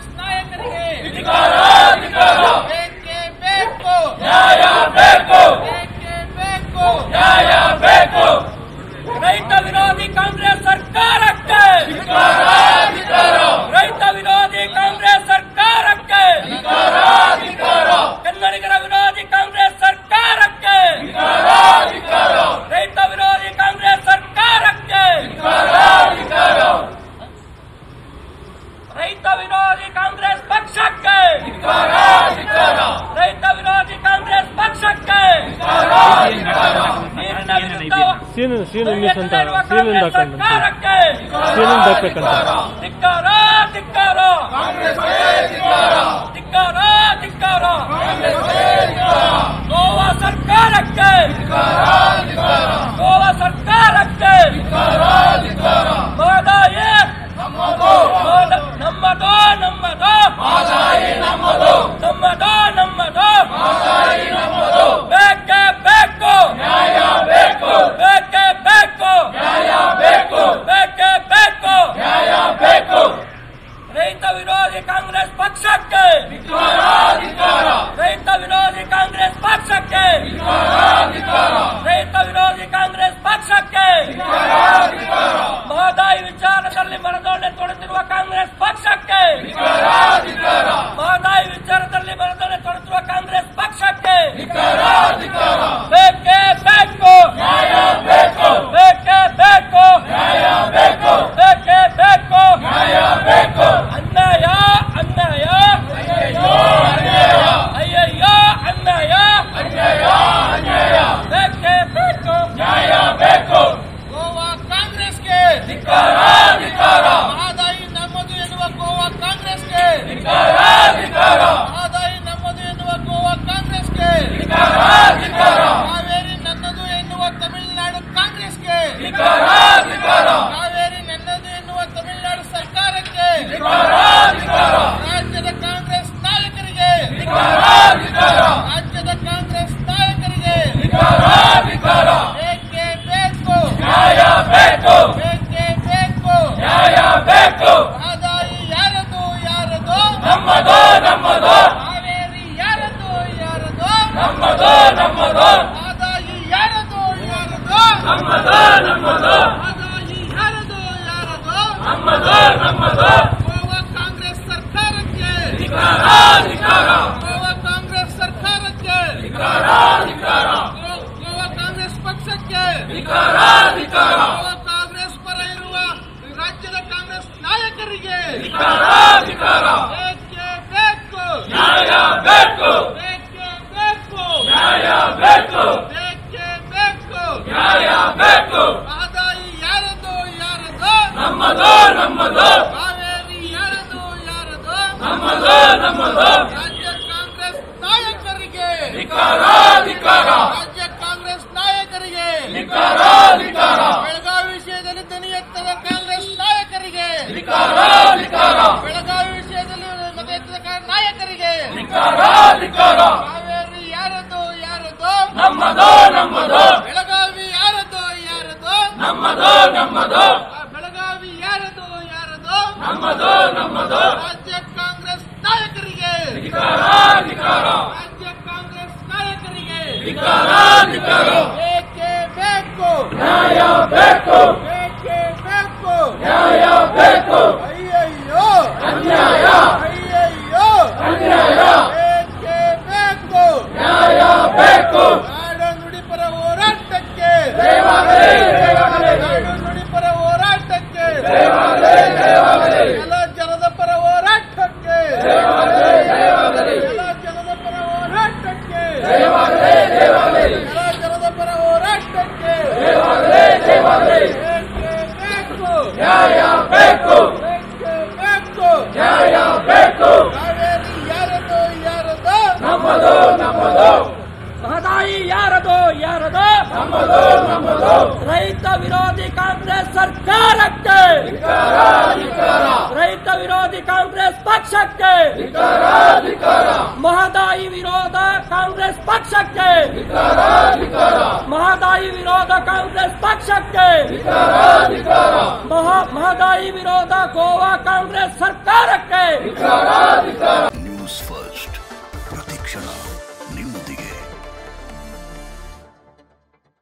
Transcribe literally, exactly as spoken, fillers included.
ಕಾಂಗ್ರೆಸ್ ನಾಯಕರಿಗೆ ಬೇಕೇ ಬೇಕು, ನ್ಯಾಯ ಬೇಕು, ಬೇಕೇ ಬೇಕು, ನ್ಯಾಯ ಬೇಕು. ರೈತ ವಿರೋಧಿ ಕಾಂಗ್ರೆಸ್ ಸರ್ಕಾರಕ್ಕೆ ರೈತ ವಿರೋಧಿ ಕಾಂಗ್ರೆಸ್ ಸರ್ಕಾರಕ್ಕೆ ಕನ್ನಡಿಗರ ವಿರೋಧಿ ಕಾಂಗ್ರೆಸ್ ಸರ್ಕಾರಕ್ಕೆ ರೈತ ವಿರೋಧಿ ಕಾಂಗ್ರೆಸ್ ಸರ್ಕಾರಕ್ಕೆ ರೈತ ವಿರೋಧಿ ಕಾಂಗ್ರೆಸ್ ಪಕ್ಷಕ್ಕೆ ರೈತ ವಿರೋಧಿ ಕಾಂಗ್ರೆಸ್ ಪಕ್ಷಕ್ಕೆ ನೀರಿನ ವಿರುದ್ಧ ಸೀನು ಸೀನು ಇಂಗ್ಲಿಷ್ ಅಂತ ಸೀನು ಸರ್ಕಾರಕ್ಕೆ ಸೀನು ದಕ್ಕಂತ ಧಿಕ್ಕಾರ ಧಿಕ್ಕಾರ ಧಿಕ್ಕಾರ ಧಿಕ್ಕಾರ ಗೋವಾ ಸರ್ಕಾರಕ್ಕೆ ಗೋವಾ ಸರ್ಕಾರಕ್ಕೆ ಮಹದಾಯಿ ನಮ್ಮದು ನಮ್ಮದು ನಮ್ಮದು ನಮ್ಮದು ಬೇಕೇ ಬೇಕು, ನ್ಯಾಯ ಬೇಕು, ಬೇಕೇ ಬೇಕು, ನ್ಯಾಯ ಬೇಕು, ಬೇಕೇ ಬೇಕು. ನ್ಯಾಯ ಬೇಕು. ರೈತ ವಿರೋಧಿ ಕಾಂಗ್ರೆಸ್ ಪಕ್ಷಕ್ಕೆ ಧಿಕ್ಕಾರ, ರೈತ ವಿರೋಧಿ ಕಾಂಗ್ರೆಸ್ ಪಕ್ಷಕ್ಕೆ ರೈತ ವಿರೋಧಿ ಕಾಂಗ್ರೆಸ್ ಪಕ್ಷಕ್ಕೆ ಮಹದಾಯಿ ವಿಚಾರದಲ್ಲಿ ಮನದೊಂಡೆ ತೊಡೆದಿರುವ ಕಾಂಗ್ರೆಸ್ ಪಕ್ಷಕ್ಕೆ ಮಹದಾಯಿ ವಿಚಾರದಲ್ಲಿ ಮನದೊಂಡೆ ತೊಡೆದಿರುವ ಕಾಂಗ್ರೆಸ್ ಪಕ್ಷಕ್ಕೆ ಬೇಕೇ ಬೇಕು, ನ್ಯಾಯ ಬೇಕು, ಬೇಕೇ ಬೇಕು, ನ್ಯಾಯ ಬೇಕು, ಬೇಕೇ ಬೇಕು. ನ್ಯಾಯ ಬೇಕು. ಅನ್ಯಾಯ ಅನ್ಯಾಯ ಅಯ್ಯಯ್ಯೋ ಅನ್ಯಾಯ, ಅಯ್ಯಯ್ಯೋ ಅನ್ಯಾಯ ಅನ್ಯಾಯ ಅನ್ಯಾಯ, ಬೇಕೇ ಬೇಕು, ನ್ಯಾಯ ಬೇಕು. ಗೋವಾ ಕಾಂಗ್ರೆಸ್ಗೆ ಧಿಕ್ಕಾರ, ಧಿಕ್ಕಾರ, ಮಹದಾಯಿ ನಮ್ಮದು ಎನ್ನುವ ಗೋವಾ ಕಾಂಗ್ರೆಸ್ಗೆ ಧಿಕ್ಕಾರ, ಧಿಕ್ಕಾರ, ಮಹದಾಯಿ ನಮ್ಮದು ಎನ್ನುವ ಗೋವಾ ಕಾಂಗ್ರೆಸ್ಗೆ ಧಿಕ್ಕಾರ, ಧಿಕ್ಕಾರ, ಕಾವೇರಿ ನನ್ನದು ಎನ್ನುವ ತಮಿಳುನಾಡು ಕಾಂಗ್ರೆಸ್ಗೆ ಧಿಕ್ಕಾರ, ಧಿಕ್ಕಾರ, ಕಾವೇರಿ ನನ್ನದು ಎನ್ನುವ ತಮಿಳುನಾಡು ಸರ್ಕಾರಕ್ಕೆ ಧಿಕ್ಕಾರ, ಧಿಕ್ಕಾರ, ರಾಜ್ಯದ ಕಾಂಗ್ರೆಸ್ ನಾಯಕರಿಗೆ ಧಿಕ್ಕಾರ, ಧಿಕ್ಕಾರ, ರಾಜ್ಯದ ಕಾಂಗ್ರೆಸ್ ನಾಯಕರಿಗೆ ಧಿಕ್ಕಾರ, ಧಿಕ್ಕಾರ, ಬೇಕೇ ಬೇಕು, ನ್ಯಾಯ ಬೇಕು, ಬೇಕೇ ಬೇಕು. ನ್ಯಾಯ ಬೇಕು. ಮಹದಾಯಿ ಯಾರದು ಯಾರದು ನಮ್ಮದು ನಮ್ಮದು, ಕಾವೇರಿ ಯಾರದು ಯಾರದು ನಮ್ಮದು ನಮ್ಮದು, ಮಹದಾಯಿ ಯಾರದು ಯಾರದು ನಮ್ಮದು ನಮ್ಮದು, ಮಹದಾಯಿ ಯಾರದು ಯಾರದು ನಮ್ಮದು ನಮ್ಮದು, ಗೋವಾ ಕಾಂಗ್ರೆಸ್ ಸರ್ಕಾರಕ್ಕೆ ಧಿಕ್ಕಾರ, ಧಿಕ್ಕಾರ, ಗೋವಾ ಕಾಂಗ್ರೆಸ್ ಸರ್ಕಾರಕ್ಕೆ ಧಿಕ್ಕಾರ, ಧಿಕ್ಕಾರ, ಗೋ- ಗೋವಾ ಕಾಂಗ್ರೆಸ್ ಪಕ್ಷಕ್ಕೆ ಧಿಕ್ಕಾರ, ಧಿಕ್ಕಾರ, ಗೋವಾ ಕಾಂಗ್ರೆಸ್ ಪರ ಇರುವ ರಾಜ್ಯದ ಕಾಂಗ್ರೆಸ್ ನಾಯಕರಿಗೆ ಧಿಕ್ಕಾರ, ಧಿಕ್ಕಾರ, ಬೇಕೇ ಬೇಕು, ನ್ಯಾಯ ಬೇಕು, ಬೇಕೇ ಬೇಕು, ನ್ಯಾಯ ಬೇಕು, ಬೇಕೇ ಬೇಕು. ನ್ಯಾಯ ಬೇಕು. ಮಹದಾಯಿ ಯಾರದು ಯಾರದು ನಮ್ಮದು ನಮ್ಮದು, ಕಾವೇರಿ ಯಾರದು ಯಾರದು ನಮ್ಮದು ನಮ್ಮದು, ರಾಜ್ಯ ಕಾಂಗ್ರೆಸ್ ನಾಯಕರಿಗೆ ಧಿಕ್ಕಾರ, ಧಿಕ್ಕಾರ, ರಾಜ್ಯ ಕಾಂಗ್ರೆಸ್ ನಾಯಕರಿಗೆ ಧಿಕ್ಕಾರ, ಧಿಕ್ಕಾರ, ಬೆಳಗಾವಿ ವಿಷಯದಲ್ಲಿ ಧ್ವನಿ ಎತ್ತದ ಕಾಂಗ್ರೆಸ್ ನಾಯಕರಿಗೆ ಧಿಕ್ಕಾರ, ಧಿಕ್ಕಾರ, ಬೆಳಗಾವಿ ವಿಷಯದಲ್ಲಿ ಮತ ಎತ್ತದ ನಾಯಕರಿಗೆ ಧಿಕ್ಕಾರ, ಧಿಕ್ಕಾರ, ಕಾವೇರಿ ಯಾರದು ಯಾರದು ನಮ್ಮದು ನಮ್ಮದು, ಬೆಳಗಾವಿ ಯಾರದು ಯಾರದು ನಮ್ಮದು ನಮ್ಮದು, ಬೆಳಗಾವಿ ಯಾರದು ಯಾರದು ನಮ್ಮದು ನಮ್ಮದು, ರಾಜ್ಯ ಕಾಂಗ್ರೆಸ್ ನಾಯಕರಿಗೆ ಧಿಕ್ಕಾರ, ಧಿಕ್ಕಾರ, ರಾಜ್ಯ ಕಾಂಗ್ರೆಸ್ ನಾಯಕರಿಗೆ ಧಿಕ್ಕಾರ, ಧಿಕ್ಕಾರ, ಬೇಕೇ ಬೇಕು, ನ್ಯಾಯ ಬೇಕು, ಬೇಕೇ ಬೇಕು. ನ್ಯಾಯ ಬೇಕು, ಅಯ್ಯಯ್ಯೋ ಅನ್ಯಾಯ, ಅಯ್ಯಯ್ಯೋ ಅನ್ಯಾಯ, ಬೇಕೇ ಬೇಕು. ನ್ಯಾಯ ಬೇಕು. ನಾಡು ನುಡಿ ಪರ ಹೋರಾಟಕ್ಕೆ ಜಯವಾಗಲಿ, ಜಯವಾಗಲಿ, ನಾಡು ನುಡಿ ಪರ ಹೋರಾಟಕ್ಕೆ ಜಯವಾಗಲಿ, ಜಯವಾಗಲಿ, ಎಲ್ಲ ಜನದ ಪರ ಹೋರಾಟಕ್ಕೆ ಜಯವಾಗಲಿ, ಜಯವಾಗಲಿ, ಎಲ್ಲ ಜನದ ಪರ ಹೋರಾಟಕ್ಕೆ ಜಯವಾಗಲಿ, ಜಯವಾಗಲಿ, ಎಲ್ಲ ಜನದ ಪರ ಹೋರಾಟಕ್ಕೆ ಜಯವಾಗಲಿ, ಜಯವಾಗಲಿ, ಬೇಕೇ ಬೇಕು, ನ್ಯಾಯ ಬೇಕು, ಬೇಕೇ ಬೇಕು. ನ್ಯಾಯ ಬೇಕು. ಕಾವೇರಿ ಯಾರದು ಯಾರದು ನಮ್ಮದು ನಮ್ಮದು, ಮಹದಾಯಿ ಯಾರದು ಯಾರದು ನಮ್ಮದು ನಮ್ಮದು, ರೈತ ವಿರೋಧಿ ಕಾಂಗ್ರೆಸ್ ಸರ್ಕಾರಕ್ಕೆ ಧಿಕ್ಕಾರ, ಧಿಕ್ಕಾರ, ರೈತ ವಿರೋಧಿ ಕಾಂಗ್ರೆಸ್ ಪಕ್ಷಕ್ಕೆ ಧಿಕ್ಕಾರ, ಧಿಕ್ಕಾರ, ಮಹದಾಯಿ ವಿರೋಧ ಕಾಂಗ್ರೆಸ್ ಪಕ್ಷಕ್ಕೆ ಧಿಕ್ಕಾರ, ಧಿಕ್ಕಾರ, ಮಹದಾಯಿ ವಿರೋಧ ಕಾಂಗ್ರೆಸ್ ಪಕ್ಷಕ್ಕೆ ಧಿಕ್ಕಾರ, ಧಿಕ್ಕಾರ, ಮಹಾ ಮಹದಾಯಿ ವಿರೋಧ ಗೋವಾ ಕಾಂಗ್ರೆಸ್ ಸರ್ಕಾರಕ್ಕೆ ಧಿಕ್ಕಾರ, ನಿಮ್ಮೊಂದಿಗೆ.